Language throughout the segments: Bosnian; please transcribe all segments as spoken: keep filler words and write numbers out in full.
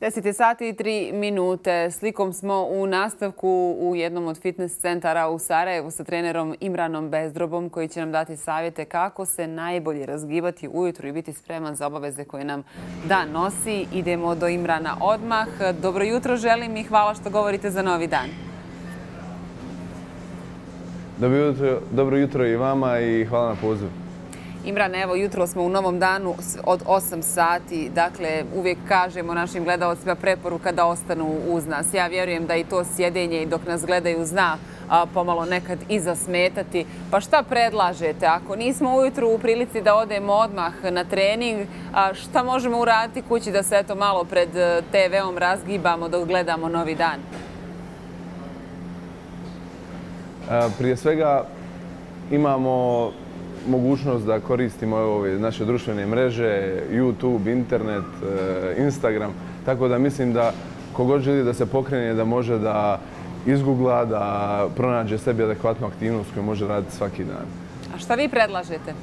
deset sati i tri minute. Slikom smo u nastavku u jednom od fitness centara u Sarajevu sa trenerom Imranom Bezdrobom koji će nam dati savjete kako se najbolje razgibati ujutru i biti spreman za obaveze koje nam dan nosi. Idemo do Imrana odmah. Dobro jutro želim i hvala što govorite za novi dan. Dobro jutro, dobro jutro i vama i hvala na pozivu. Imran, evo, jutro smo u novom danu od osam sati. Dakle, uvijek kažemo našim gledalcima preporuka da ostanu uz nas. Ja vjerujem da i to sjedenje i dok nas gledaju zna a, pomalo nekad i zasmetati. Pa šta predlažete? Ako nismo ujutru u prilici da odemo odmah na trening, a, šta možemo uraditi kući da se eto malo pred te veom razgibamo dok gledamo novi dan? A, prije svega imamo mogućnost da koristimo ove naše društvene mreže, YouTube, internet, Instagram. Tako da mislim da kogod želi da se pokrene, da može da izgoogla, da pronađe sebi adekvatnu aktivnost koju može raditi svaki dan. A šta vi predlažete?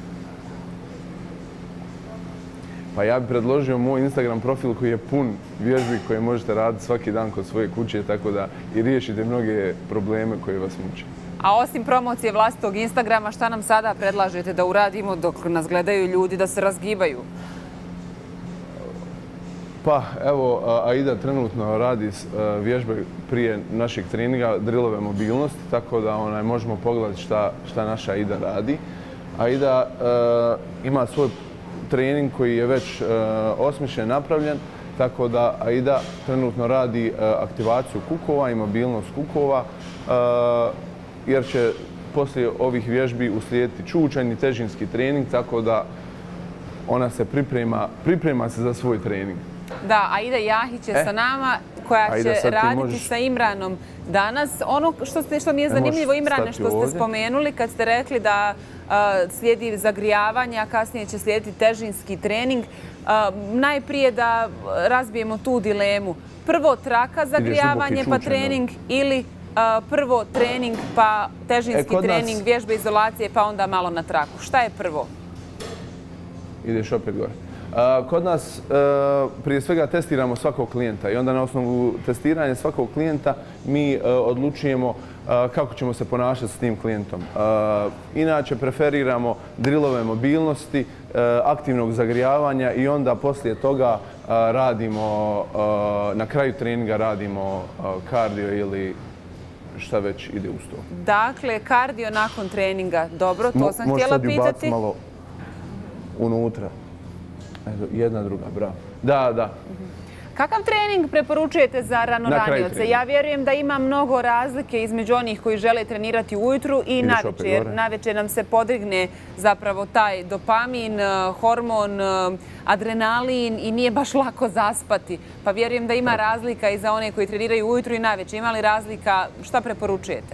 Pa ja bih predložio moj Instagram profil koji je pun vježbi koje možete raditi svaki dan kod svoje kuće, tako da i riješite mnoge probleme koje vas muče. A osim promocije vlastitog Instagrama, šta nam sada predlažete da uradimo dok nas gledaju ljudi da se razgibaju? Pa evo, Aida trenutno radi vježbe prije našeg treninga, drillove mobilnosti, tako da onaj, možemo pogledati šta, šta naša Aida radi. Aida uh, ima svoj trening koji je već uh, osmišljen, napravljen, tako da Aida trenutno radi uh, aktivaciju kukova i mobilnost kukova, uh, jer će poslije ovih vježbi uslijediti čučanj i težinski trening, tako da ona se priprema, priprema se za svoj trening. Da, Aida Jahić je e, sa nama, koja Aida, će raditi možeš... sa Imranom danas. Ono što, ste, što mi je zanimljivo, Imrane, što ste ovdje spomenuli kad ste rekli da uh, slijedi zagrijavanje, a kasnije će slijediti težinski trening. Uh, najprije da razbijemo tu dilemu. Prvo traka zagrijavanje pa trening ili Uh, prvo trening, pa težinski e, trening, nas... vježbe izolacije, pa onda malo na traku. Šta je prvo? Ideš opet gore. Uh, kod nas uh, prije svega testiramo svakog klijenta i onda na osnovu testiranja svakog klijenta mi uh, odlučujemo uh, kako ćemo se ponašati s tim klijentom. Uh, inače preferiramo drillove mobilnosti, uh, aktivnog zagrijavanja i onda poslije toga uh, radimo, uh, na kraju treninga radimo uh, kardio ili šta već ide uz to. Dakle, kardio nakon treninga. Dobro, to Mo, sam htjela pitati. Možeš sad malo unutra. Jedna, druga, bravo. Da, da. Kakav trening preporučujete za ranoranioce? Ja vjerujem da ima mnogo razlike između onih koji žele trenirati ujutru i navečer. Navečer nam se podigne zapravo taj dopamin, hormon, adrenalin i nije baš lako zaspati. Pa vjerujem da ima razlika i za one koji treniraju ujutru i navečer. Ima li razlika? Šta preporučujete?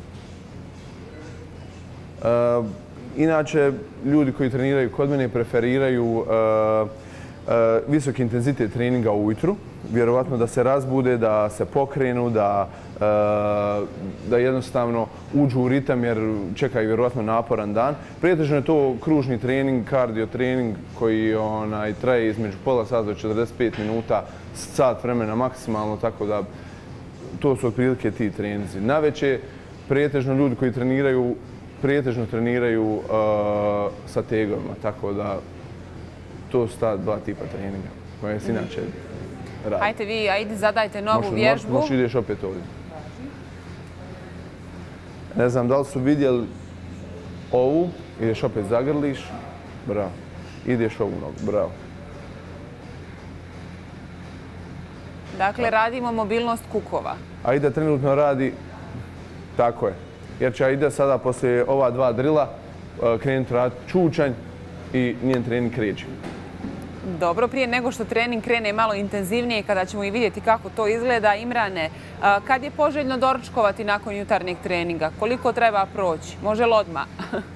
Uh, inače, ljudi koji treniraju kod mene preferiraju uh, Uh, visoki intenzitet treninga ujutru, vjerovatno da se razbude, da se pokrenu, da, uh, da jednostavno uđu u ritam jer čekaju vjerovatno naporan dan. Prijetežno je to kružni trening, kardio trening koji onaj, traje između pola sata do četrdeset pet minuta, sat vremena maksimalno, tako da to su otprilike ti treninzi. Naveče prijetežno ljudi koji treniraju, prijetežno treniraju uh, sa tegovima, tako da to su ta dva tipa treninga koje se inače radi. Hajde vi, ajde zadajte novu možeš, vježbu. Možeš ideš opet ovdje. Ne znam da li su vidjeli ovu, ideš opet zagrliš, bravo. Ideš ovu nogu, bravo. Dakle, radimo mobilnost kukova. Aida trenutno radi, tako je. Jer će Aida sada poslije ova dva drila krenuti raditi čučanj i njen trening kreće. Dobro, prije nego što trening krene malo intenzivnije, kada ćemo i vidjeti kako to izgleda, Imrane, kad je poželjno doručkovati nakon jutarnjeg treninga? Koliko treba proći? Može li odmah?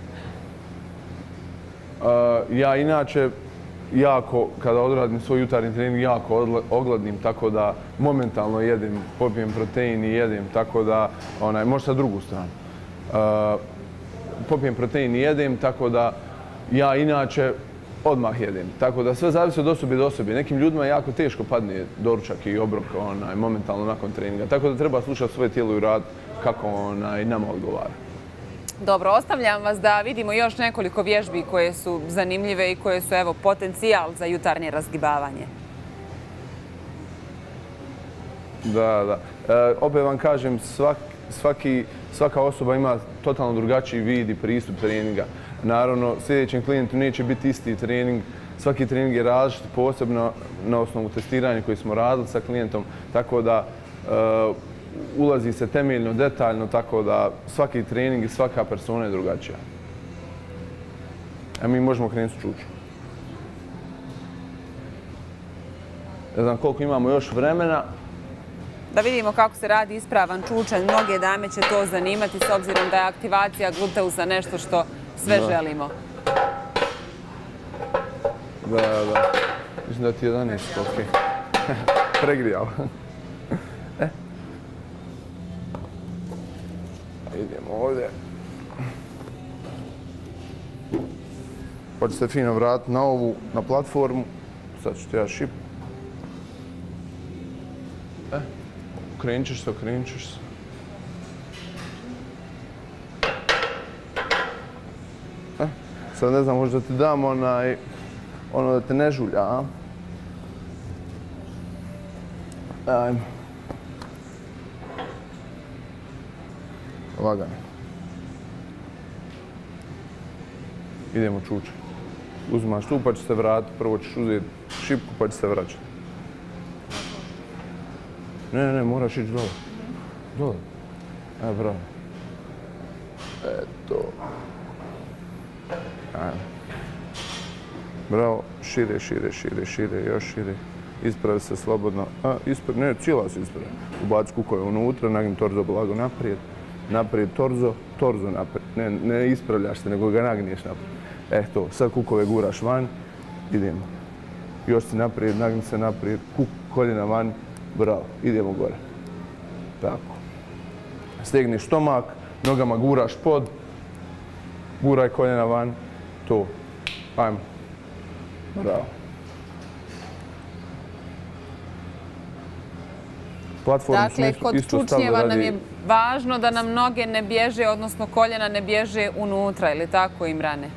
Ja inače, jako, kada odradim svoj jutarnji trening, jako ogladnim, tako da momentalno jedem, popijem protein i jedem, tako da, onaj, može sa drugu stranu. Popijem protein i jedem, tako da ja inače odmah jedem. Tako da sve zavisi od osobe do osobe. Nekim ljudima jako teško padne doručak i obrok momentalno nakon treninga. Tako da treba slušati svoje tijelo i rad kako nama odgovara. Dobro, ostavljam vas da vidimo još nekoliko vježbi koje su zanimljive i koje su evo potencijal za jutarnje razgibavanje. Da, da. Opet vam kažem, svaka osoba ima totalno drugačiji vid i pristup treninga. Naravno, sljedećem klijentu neće biti isti trening. Svaki trening je različit, posebno na osnovu testiranja koji smo radili sa klijentom. Tako da ulazi se temeljno, detaljno, tako da svaki trening i svaka persona je drugačija. A mi možemo krenuti s čučom. Ne znam koliko imamo još vremena. Da vidimo kako se radi ispravan čučanj. Mnoge dame će to zanimati s obzirom da je aktivacija gluteusa nešto što sve želimo. Da, da. Mislim da ti je jedanaest, ok. Pregrijao. Idemo ovdje. Pa ću se fino vratiti na ovu, na platformu. Sad ću ti ja šip. E, okrenut ćeš se, okrenut ćeš se. E, sad ne znam, možda ti dam onaj, ono da te ne žulja, a? Ajmo. Lagano. Idemo čučaj. Uzimaš tu pa će se vratiti. Prvo ćeš uzeti šipku pa će se vraćati. Ne, ne, ne, moraš ići dole. Dole. E, bravo. Eto. Ajmo. Bravo. Šire, šire, šire, šire, još šire. Ispravi se slobodno. A, ispravi, ne, cijela se ispravi. Ubaci kukove unutra, nagni torzo blago naprijed. Naprijed torzo, torzo naprijed. Ne, ne ispravljaš se, nego ga nagniješ naprijed. E, to, sad kukove guraš van, idemo. Još si naprijed, nagni se naprijed, kuk, koljena van, bravo, idemo gore. Tako. Stegni štomak, nogama guraš pod, guraj koljena van, to. Ajmo. Bravo. Dakle, kod čučnjeva nam je važno da nam noge ne bježe, odnosno koljena ne bježe unutra, ili tako, Imrane?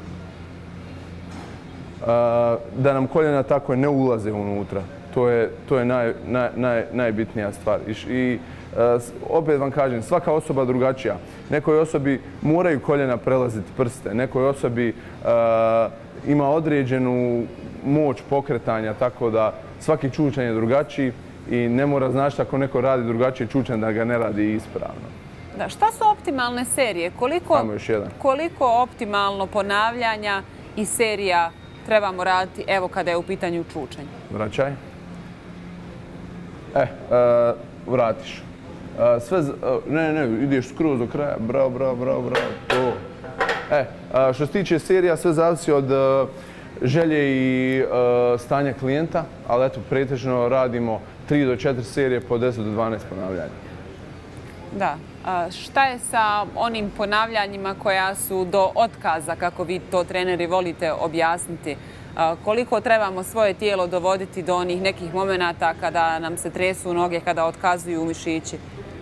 Da nam koljena tako ne ulaze unutra. To je najbitnija stvar. I opet vam kažem, svaka osoba je drugačija. Nekoj osobi moraju koljena prelaziti prste, nekoj osobi ima određenu moć pokretanja, tako da svaki čučanj je drugačiji. I ne mora znaš ako neko radi drugačije čučanj da ga ne radi ispravno. Da, šta su optimalne serije? Samo još jedan. Koliko optimalno ponavljanja i serija trebamo raditi, evo kada je u pitanju čučanj? Vraćaj. E, vratiš. Sve, ne, ne, ideš skroz do kraja. Bravo, bravo, bravo, bravo. To. E, što se tiče serija, sve zavisi od želje i stanja klijenta, ali eto, pretežno radimo tri do četiri serije po deset do dvanaest ponavljanja. Da. Šta je sa onim ponavljanjima koja su do otkaza, kako vi to treneri volite objasniti? Koliko trebamo svoje tijelo dovoditi do onih nekih momenata kada nam se tresu noge, kada otkazuju mišići?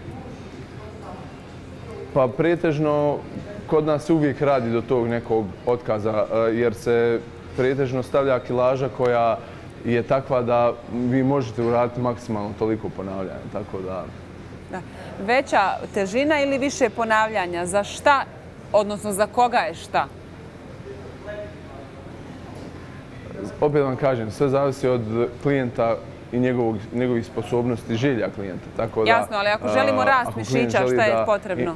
Pa pretežno kod nas se uvijek radi do tog nekog otkaza, jer se pretežno stavlja kilaža koja je takva da vi možete uraditi maksimalno toliko ponavljanja, tako da... Veća težina ili više ponavljanja? Za šta, odnosno za koga je šta? Opet vam kažem, sve zavisi od klijenta i njegovih sposobnosti, želja klijenta. Jasno, ali ako želimo rast mišića, šta je potrebno?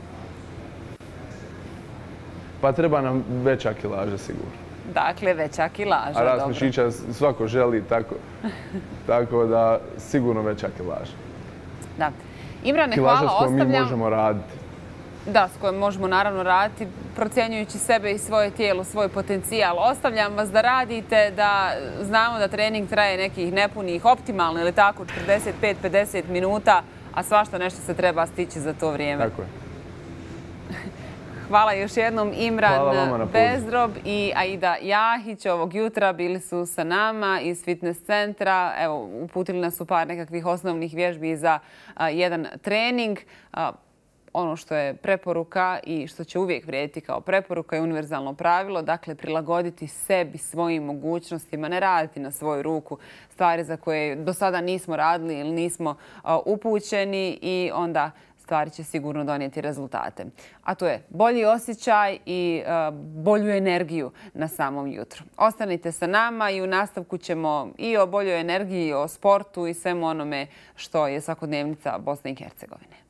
Pa treba nam veća kilaža, sigurno. Dakle, veća kilaža, dobro. A rast mišića svako želi, tako da sigurno veća kilaža. Da. Imrane, hvala, ostavljam... Kilaža s kojom mi možemo raditi. Da, s kojom možemo naravno raditi, procjenjujući sebe i svoje tijelo, svoj potencijal. Ostavljam vas da radite, da znamo da trening traje nekih nepunih, optimalno ili tako, četrdeset pet do pedeset minuta, a svašta nešto se treba stići za to vrijeme. Tako je. Hvala još jednom Imran Bezrob i Aida Jahić. Ovog jutra bili su sa nama iz fitness centra. Evo, uputili nas u par nekakvih osnovnih vježbi za jedan trening. Ono što je preporuka i što će uvijek vrijediti kao preporuka je univerzalno pravilo, dakle prilagoditi sebi, svojim mogućnostima, ne raditi na svoju ruku stvari za koje do sada nismo radili ili nismo upućeni i onda stvari će sigurno donijeti rezultate. A to je bolji osjećaj i bolju energiju na samom jutru. Ostanite sa nama i u nastavku ćemo i o boljoj energiji, o sportu i svemu onome što je svakodnevnica Bosne i Hercegovine.